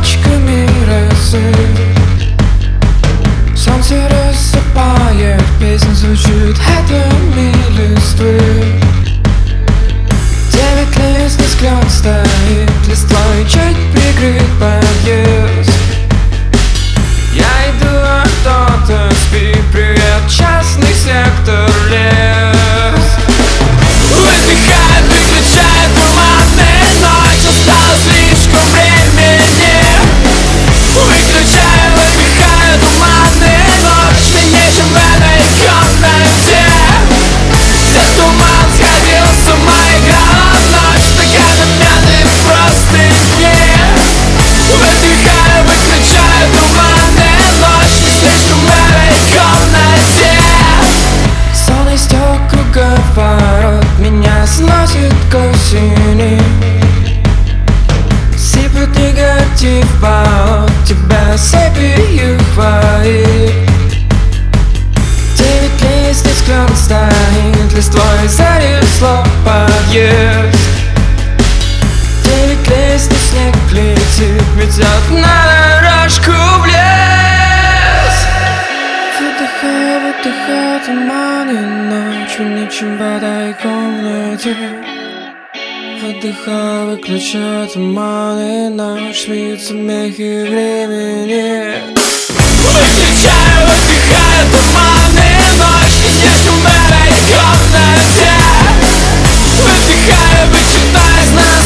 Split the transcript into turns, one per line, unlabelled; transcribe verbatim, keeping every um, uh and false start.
точками росы. Солнце рассыпает, песня звучит этими листвы. Девять листьев склон стоит, листвой чуть прикрыт подъезд. Я иду, а кто-то спит. Привет, частный сектор, лес. Выдыхает, выключает туманный, ночь, осталось слишком времени. Выключаю, выдыхаю туманный, ночь, меньше в этой комнате. Где туман сходил с ума, играла ночь, стаканы пьяных простыни. Выдыхаю, выключаю туманный, ночь, не слишком в этой комнате. Сон истек круговорот, меня сносит к осени. Сыпет негатив по от тебя сыпью хвои. Девять листьев склон стоит, листвой занесло подъезд. Девять листьев снег летит, метет на дорожку в лес. Выдыхаю, выдыхаю туманы, ночью ничем в этой комнате. Выдыхаю, выключаю туманы, ночь, смеются мехи времени. Выключаю, выдыхаю туманы, ночь, не слишком в этой комнате. Выдыхаю, вычитаю из нас